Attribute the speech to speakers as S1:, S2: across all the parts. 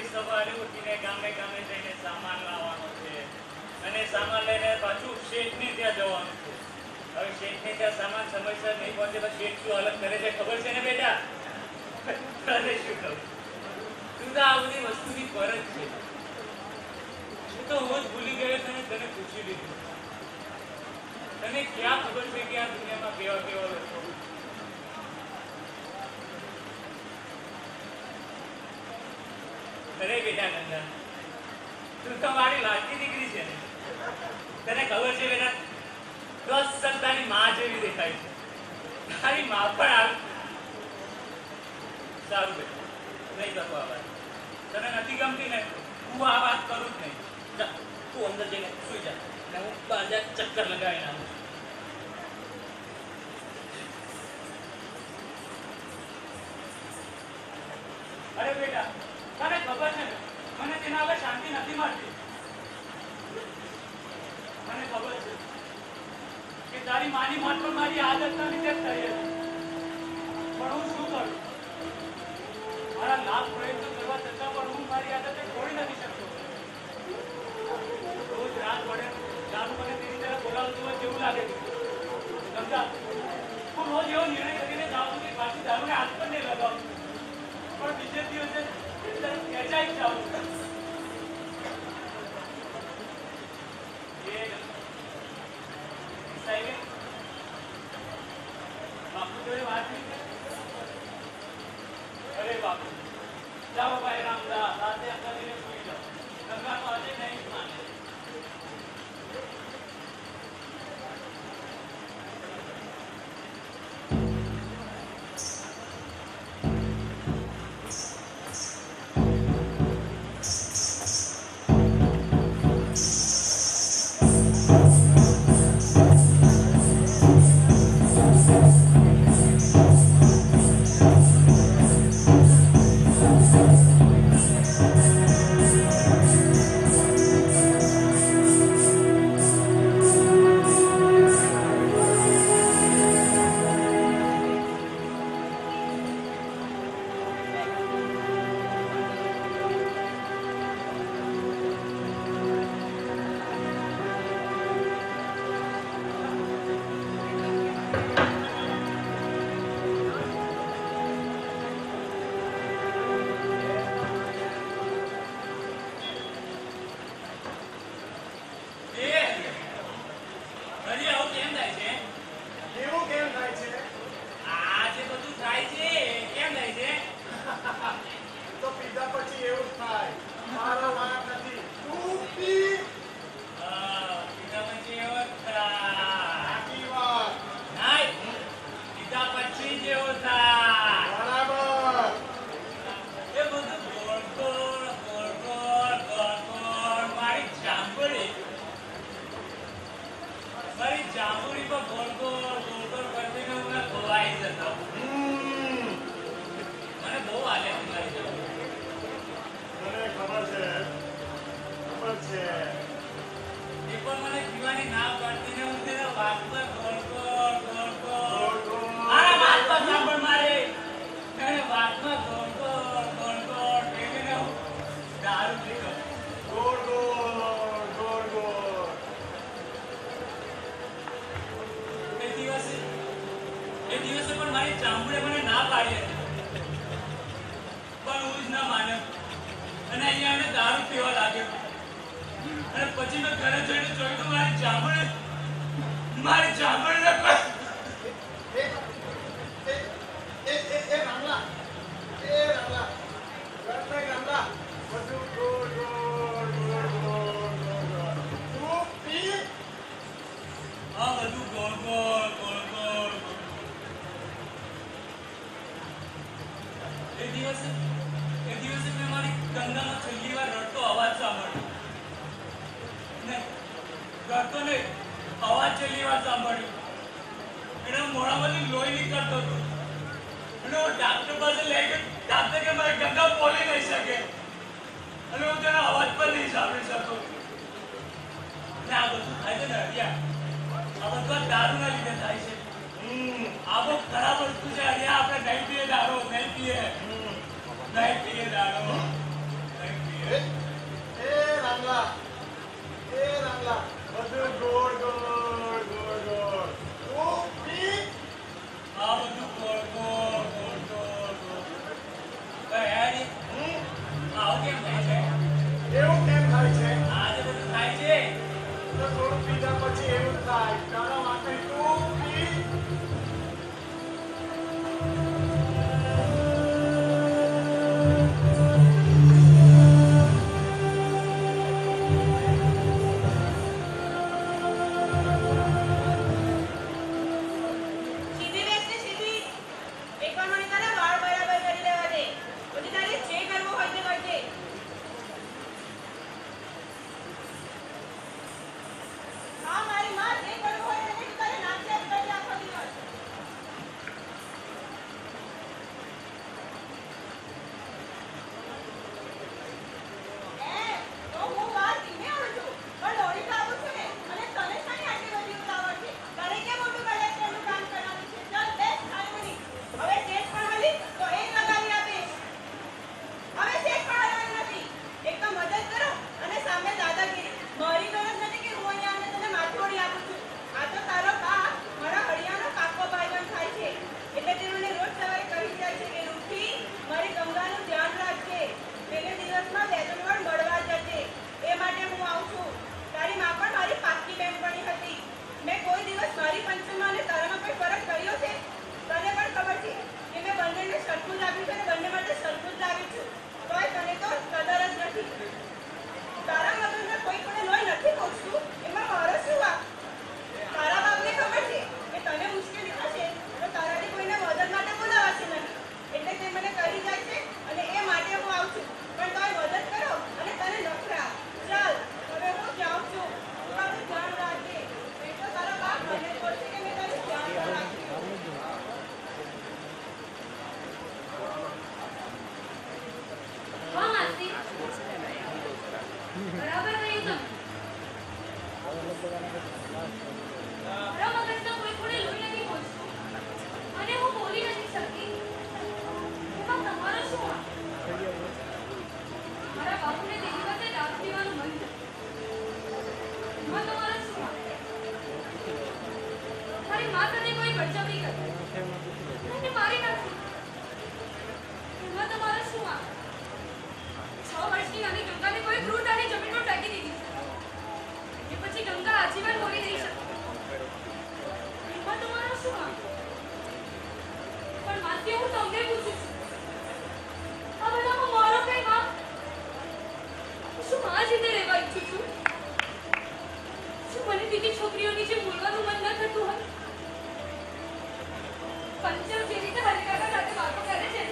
S1: સવારે ઉઠીને ગામે ગામે જઈને સામાન લાવવાનો છે અને સામાન લઈને પાછું શેઠને ત્યાં જવાનું છે. હવે શેઠને ત્યાં સામાન સમયસર નહીં પહોંચે તો શેઠ શું હાલત કરે છે ખબર છે ને બેટા? તને શું કહું, તું તો આ બધી વસ્તુની ફરજ છે. હું તો હું જ ભૂલી ગયો તને પૂછી લીધું. તને ક્યાં ખબર છે કે આ દુનિયામાં કેવા કેવા લોકો? અરે બેટા નંદા, તું તો મારી લાડકી દીકરી છે ને. તને ખબર છે બેટા, 10 સંતાની માં જેવી દેખાય છે. તારી માં પણ આવ. સારું બેટા, નહીં કરતો આ વાત. તને નથી ગમતી ને, હું આ વાત કરું જ નહીં. જા, તું અંદર જઈને સુઈ જા ને હું બહાર ચક્કર લગાવીને આવું. અરે બેટા, તને ખબર છે ને, મને તેના આગળ શાંતિ નથી મળતી. મને ખબર છે કે તારી માની માત પર મારી આદતના લીધે થઈ હતી. પણ હું શું કરું? મારા લાખ પ્રયત્નો કરવા છતાં પણ હું મારી આદતે છોડી નથી શકતો. રોજ રાત પડે જાદુ મને તેની તરફ બોલાવતું હોય તેવું લાગે છે. સમજા, હું રોજ એવો નિર્ણય કરીને જાઉં છું કે પાછી દારૂને હાથ પર નહીં લગાવું, પણ બીજે દિવસે ખેંચાઈ જાઉં. બાપુ જોડે વાત નહીં કરી? અરે બાપુ, જાઓ ભાઈ રામદા, રાતે અંદર જઈને સુઈ જાઓ. ગંગા તો આજે નહીં માને.
S2: માસી બરાબર કહ્યું તમે મારા મગજના કોઈ ખૂણે લોહી નથી પહોંચતું અને હું બોલી નથી શકતી એમાં તમારો શું વાંક? મારા બાપુને તેની પાસે દારૂ પીવાનું મન થયું એમાં તમારો શું વાંક? મારી મા સાથે કોઈ બળજબરી કરી અને મારી નાખી એમાં તમારો શું વાંક? 6 વર્ષની નાની ગંગાને કોઈ ક્રૂરતાની જમીન પર ફેંકી દીધી એ પછી ગંગા આજીવન બોલી નહીં શકતી એમાં તમારો શું વાંક? પણ માસી હું તમને પૂછું છું આ બધામાં મારો કઈ વાંક? શું મા જીતે રહેવા ઈચ્છું છું? શું મને બીજી છોકરીઓની જેમ બોલવાનું મન ન થતું હોય? પંચર જે રીતે હરિકાકા સાથે વાતો કરે છે એ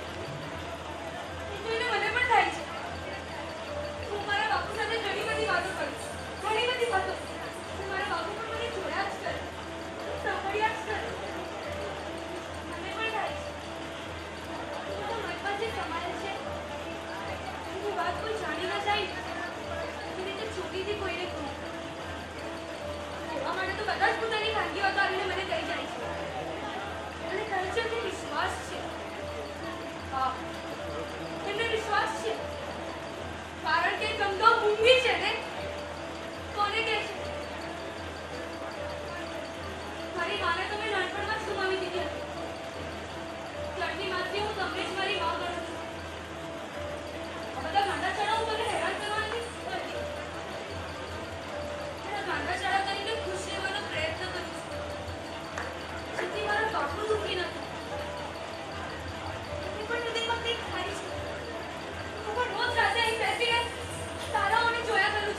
S2: જોઈને મને પણ થાય છે હું મારા બાપુ સાથે ઘણી બધી વાતો કરું છું ઘણી બધી વાતો અને મારા બાપુ પણ મને જોયા જ કરે સાંભળ્યા જ કરે મને પણ થાય છે તો મનમાં જે સમાયેલ છે એની વાત કોઈ જાણી ન જાય એવી રીતે ચોરીથી કોઈને કહું એવા માટે તો બધા જ પોતાની ખાનગી વાતો આવીને મને કહી જાય છે અને કહે છે કે વિશ્વાસ છે હા એમને વિશ્વાસ છે કારણ કે ગંગા ઊંઘી છે ને કોને કહે છે મારી માને તમે નાનપણમાં જ ગુમાવી દીધી હતી ચડની માથી હું તમને જ મારી માં કરું છું આ બધા ગાંડા ચડા હું તમને હેરાન કરવા નથી કરતી એના ગાંડા ચડા કરીને ખુશ રહેવાનો પ્રયત્ન કરું છું જેથી મારા બાપુ દુઃખી ન થાય એ પણ હૃદયમાં કંઈક ખાય છે હું પણ રોજ રાતે અહીં બેસીને તારાઓને જોયા કરું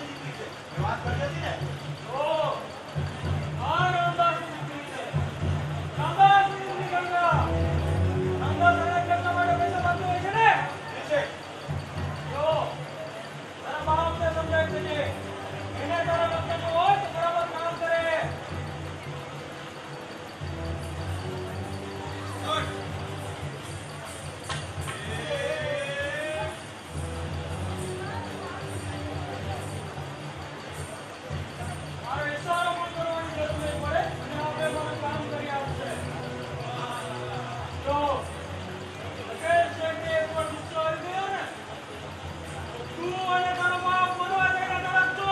S3: દીકરી છે એ વાત કરી હતી ને
S1: ઓ આ રામદાસની દીકરી છે. રામદાસની દીકરી ગંગા. ગંગા તારા કરતા માટે પૈસા માંગતી હોય છે ને?
S3: છે
S1: જો તારા બાપને સમજાવી દેજે. એને તારા વખતે જો હોય તો બરાબર કામ કરે. મારો ઈશારો પણ કરવાની જરૂર નહીં પડે અને આપણે પણ કામ કરી આવશે. જો મુકેશ શેઠને એકવાર ગુસ્સો આવી ગયો ને તો તું અને તારો બાપ મરવા જઈને તડપજો.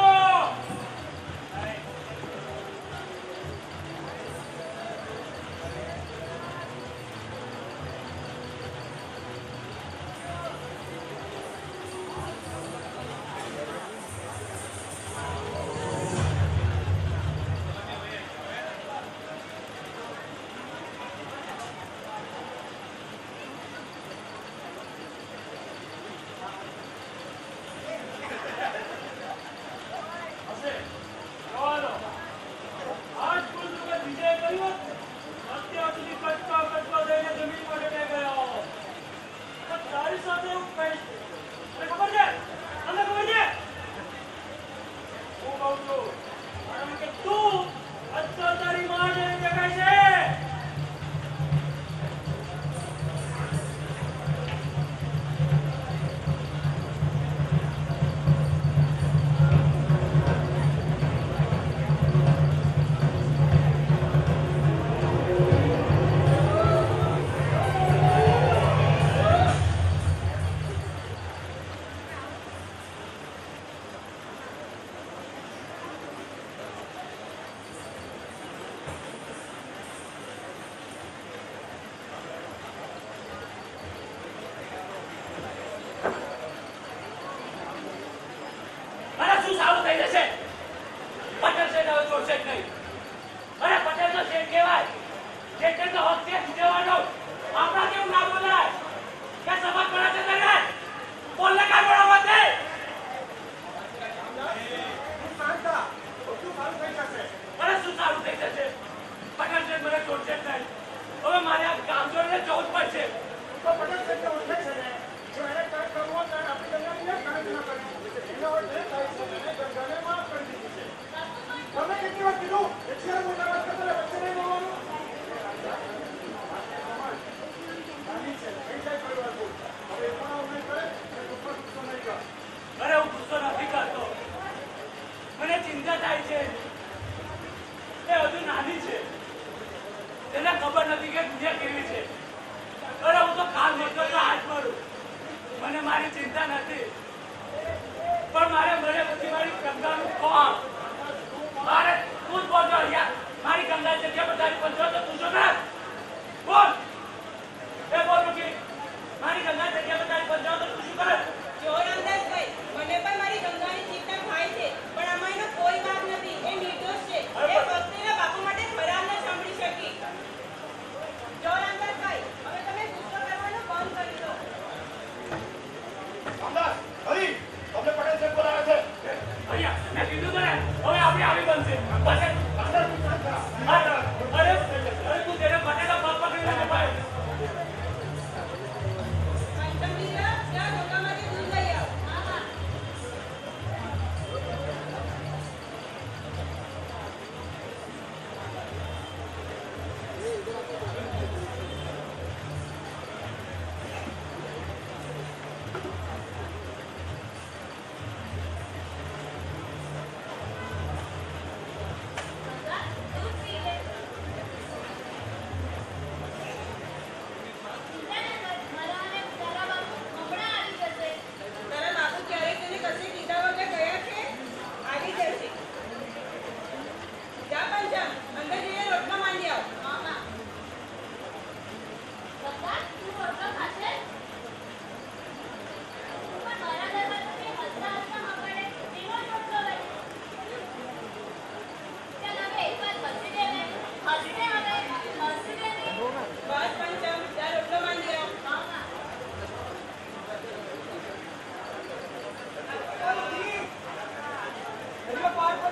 S1: હશે જવા દો. આજ કુલ તમે વિજય કર્યો અત્યાર સુધી કટકા કટકા દઈને જમીન પર ડટાઈ ગયા હો. પણ તારી સાથે એવું કહીશ તને ખબર છે? તમને ખબર છે? હું કહું છું કારણ કે તું અત્યાર તારી માં જેવી દેખાય છે. અરે શું સારું થઈ જશે? પટેલ શેઠ હવે છોડશે જ નહીં. અરે પટેલ તો શેઠ કહેવાય. શેઠને તો હક છે જીતવાનો. આપણા કેવું ના બોલાય કે સમાજ બના છે તને બોલને કાંઈ બોલાવવા દે. અરે શું સારું થઈ જશે? પટેલ શેઠ મને છોડશે જ નહીં. હવે મારે આ કામ જોઈને જવું જ પડશે.
S3: તો પટેલ સાહેબને ઓળખે છે ને જો એને કાંઈ કરવું હોય તો આપણે ગંગાને કાંઈ ના કરી એનો અર્થ એ થાય છે કે ગંગાને માફ કરી દીધી છે. તમે કેટલી વાર કીધું એટલી મોટા વાત કરતા વચ્ચે નહીં બોલવાનું. નાની છે નહીં થાય કોઈ વાર બોલ. હવે એ પણ આવું નહીં કરે અને ઉપર ગુસ્સો નહીં કર.
S1: અરે હું ગુસ્સો નથી કરતો. મને ચિંતા થાય છે. એ હજુ નાની છે. તેને ખબર નથી કે દુનિયા કેવી છે. અરે હું તો કાલ મળતો તો હાથ મારું. મને મારી ચિંતા નથી. પણ મારે મને પછી મારી ગંગાનું કોણ? મારે તું જ બોલજો અહીંયા. મારી ગંગા જગ્યા પર તારી પંચો તો તું જો ને બોલ. એ બોલ રૂકી. મારી ગંગા જગ્યા પર તારી પંચો તો તું શું કરે?
S4: જો રામદાસભાઈ, મને પણ મારી ગંગાની ચિંતા થાય છે, પણ આમાં એનો કોઈ વાંક નથી. એ નિર્દોષ છે. એ ફક્ત એના બાપુ માટે ખરાબ ન સાંભળી શકી. જો રામદાસભાઈ, હવે તમે ગુસ્સો કરવાનો બંધ કરી દો.
S3: રામદાસ, હરી, તમને પટેલ સાહેબ બોલાવે છે.
S1: અહીંયા મેં કીધું તો ને હવે આપણે આવી બનશે. બસ અરે તું તેને પટેલા પગ પકડી લેજે ભાઈ.
S4: અંતમીરા, જા ગંગામાંથી દૂધ લઈ આવ.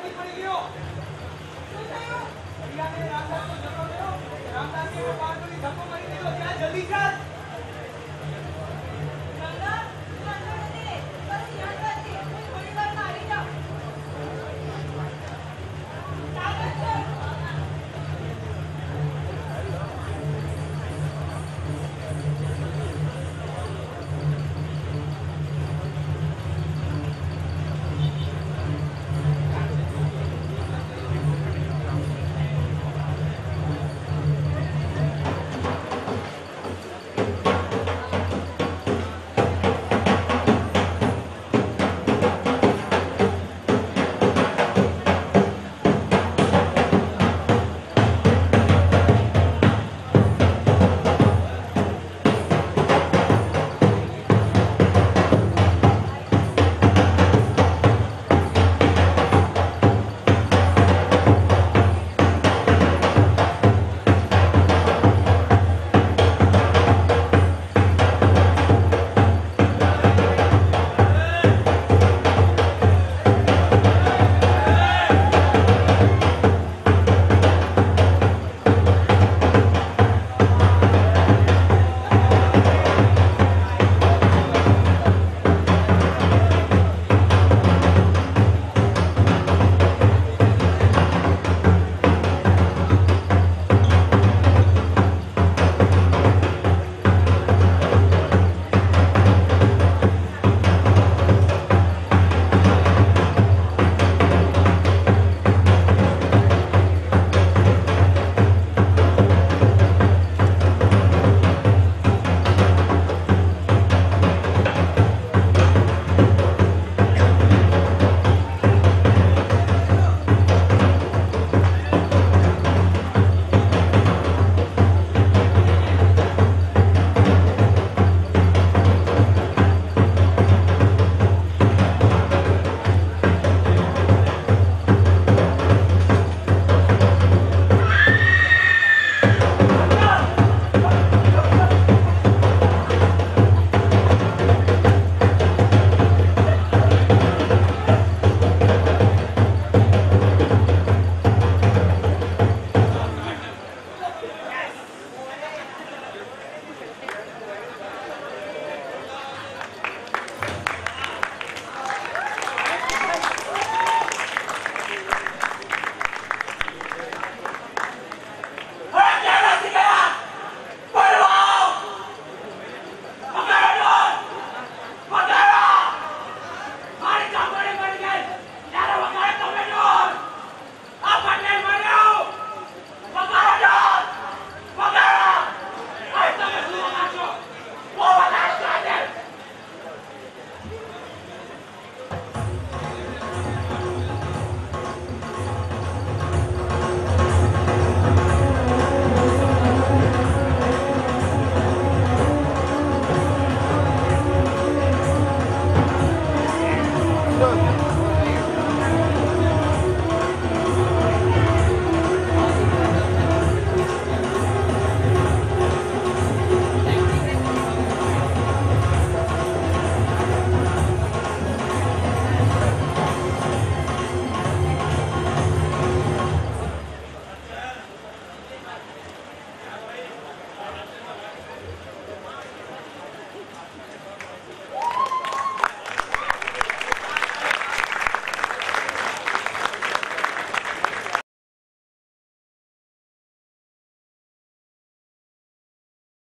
S3: નથી પડી ગયો.
S4: શું થયું?
S3: હરિયાને રામદાસનો ઝઘડો થયો. રામદાસે એને બારડોલી ધક્કો મારી દીધો. ત્યાં જલ્દી ચાલ.